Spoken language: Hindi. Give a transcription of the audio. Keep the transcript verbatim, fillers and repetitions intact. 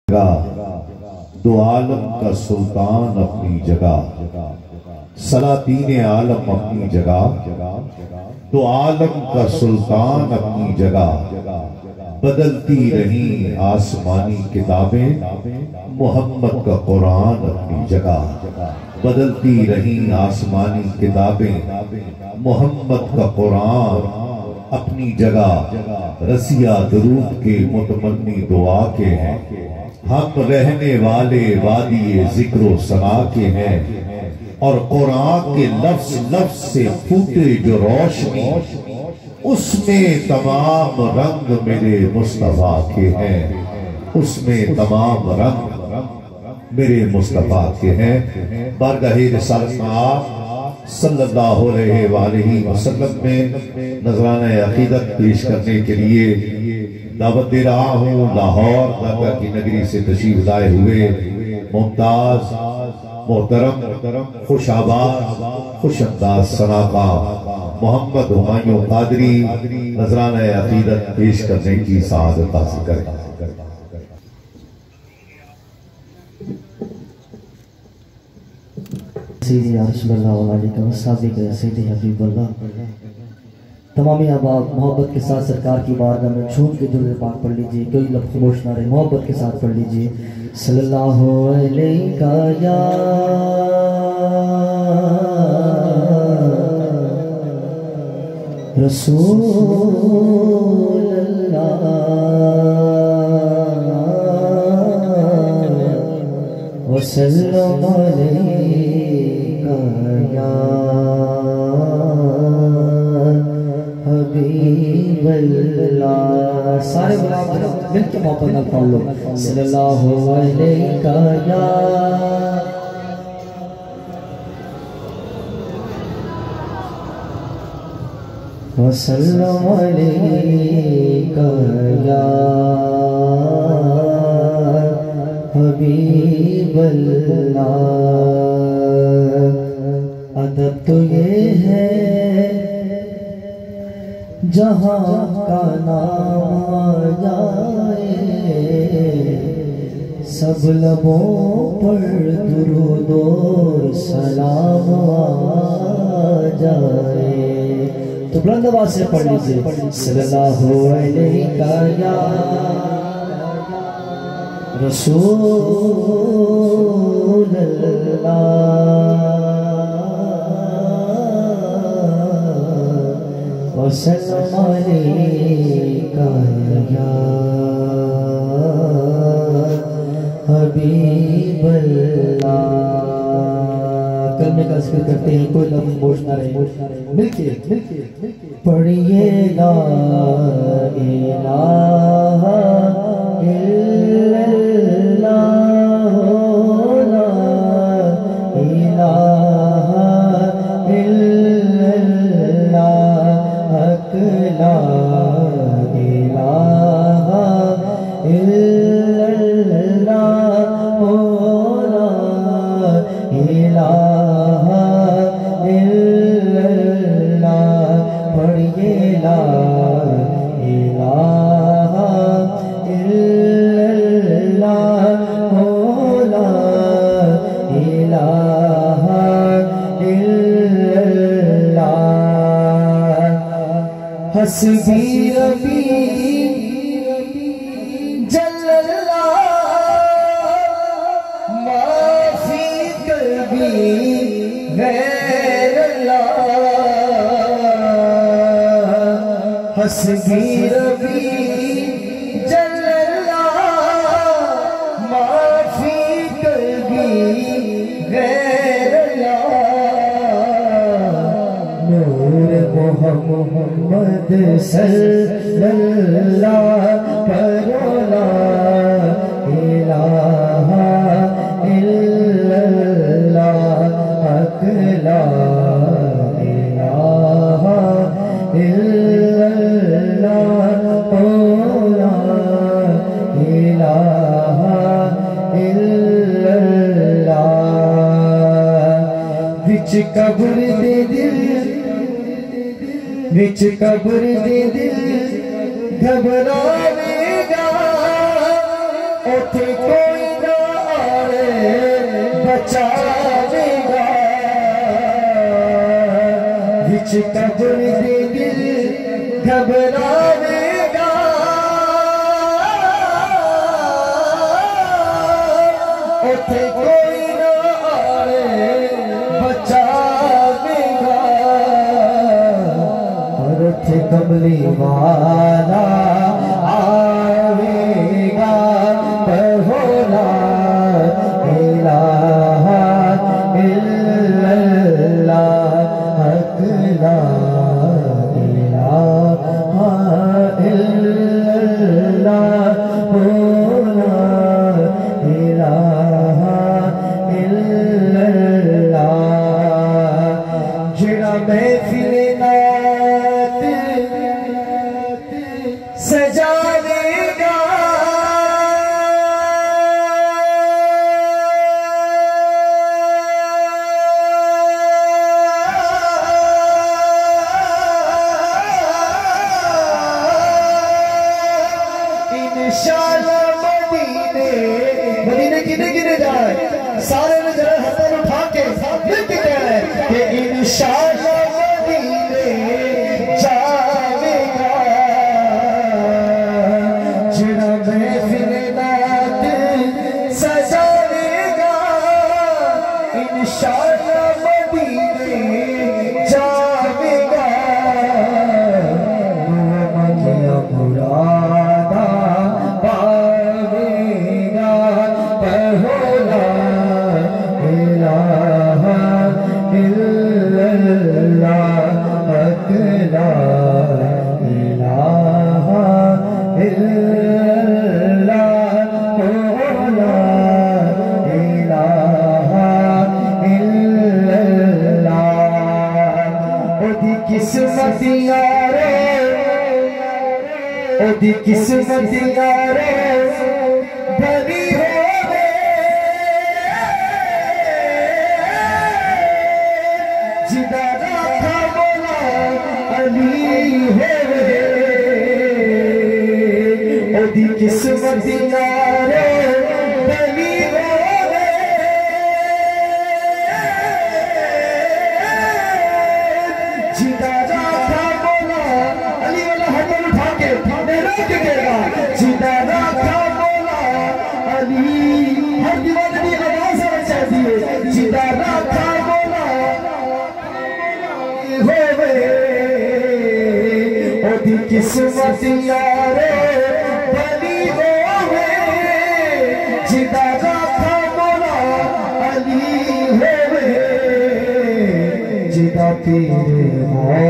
दो आलम का सुल्तान अपनी जगह, सलातीन आलम अपनी जगह, दो आलम का सुल्तान अपनी जगह। बदलती रही आसमानी किताबें, मोहम्मद का कुरान अपनी जगह। बदलती रही आसमानी किताबें, मोहम्मद का कुरान अपनी जगह। रसिया दुरूद के मुतमन्नी दुआ के हैं, हम रहने वाले वादी जिक्रो सना के हैं। और कुरान के लफ्ज लफ्ज से फूटे जो रोशनी, उसमें तमाम रंग मेरे मुस्तफा के हैं। उसमें तमाम रंग मेरे मुस्तफा के हैं। बारगाहे रिसालत आप सल्लल्लाहु अलैहि वसल्लम में नजराना अकीदत पेश करने के लिए दावत दे रहा हूँ। लाहौर दाता की नगरी से तशरीफ लाए हुए मुमताज मोहतरम खुशाबाद खुशअंदाज सनाका मोहम्मद हुमायूं कादरी नजराना अकीदत पेश करने की सआदत हासिल करें। तमामी अहबाब मोहब्बत के साथ सरकार की बारगाह में झूम के दुरूद पाक पढ़ लीजिए। कोई लफ्ज़ खामोश ना रहे, मोहब्बत के साथ पढ़ लीजिए। सल्लल्लाहु अलैका या रसूल अल्लाह वसल्लम अलैका या सारे गुलाम मिलके मोहब्बत ना पढ़ लो। सल्लल्लाहु अलैका या वसल्लम अलैका या हबीबल्लाह। अदब तो ये है जहाँ का नाम आ जाए, सब लबों पर दुरूद और सलाम आ जाए। तो बुलंद आवाज से पढ़ लीजिए। सल्लल्लाहु अलैका या रसूल अल्लाह वसल्लम अलैका या हबीबल्लाह। कलमे का जिक्र करते हैं, कोई लफ्ज़ खामोश ना रहे। मिलके पढ़िए ला इलाहा इल्लल्लाह, ला इलाहा इल्लल्लाह, ला इलाहा इल्लल्लाह, ला इलाहा इल्लल्लाह। पढ़िए ला इलाहा इल्लल्लाह, ला इलाहा इल्लल्लाह। हस्बी रबी जल्लल्लाह, माफी कल्बी गैरल्लाह। हस्बी रबी जल्लल्लाह, माफी कल्बी गैरल्लाह। नूर मोहम्मद सल्लल्लाह करो ला इलाहा इल्लल्लाह, हक ला इलाहा इल्लल्लाह, ला इलाहा इल्लल्लाह। विच कब्र दे दिल, विच कब्र दे दिल घबरावेगा, उठ को कोई ना आए बचावेगा, विच कब्र दे दिल घबरावेगा, उथे कोई ना आए बचावेगा, पर उथे कमली वाला आवेगा, बहोला इलाहा इल्लल्लाह हक ला इलाहा इल्लल्लाह बहोला इलाहा इल्लल्लाह। जिहड़ा महफिल नात सजावेगा, इंशाअल्लाह मदीने मदीने किने किने जाए सारे ने जरा हाथ उठा के मिल के कहना है कि इंशाअल्लाह मदीने जावेगा, जिहड़ा महफिल नात सजावेगा, इंशाअल्लाह मदीने जावेगा, मंगिया मुरादा पावेगा, बहोला इलाहा इल्लल्लाह हक ला इलाहा इल्लल्लाह बहोला इलाहा इल्लल्लाह। ओदी किस्मत यारे ओदी किस्मत यारे भली होवे, जिदा राखा मौला अली होवे, ओदी किस्मत यारे भली होवे, जिदा राखा मौला अली वाला हाथ उठा के जिदा राखा मौला अली, हर दीवाने की आवाज आना चाहती है, जिदा राखा मौला होवे, ओदी किस्मत यारे भली होवे, जिदा राखा मौला अली होवे, जिदा पीर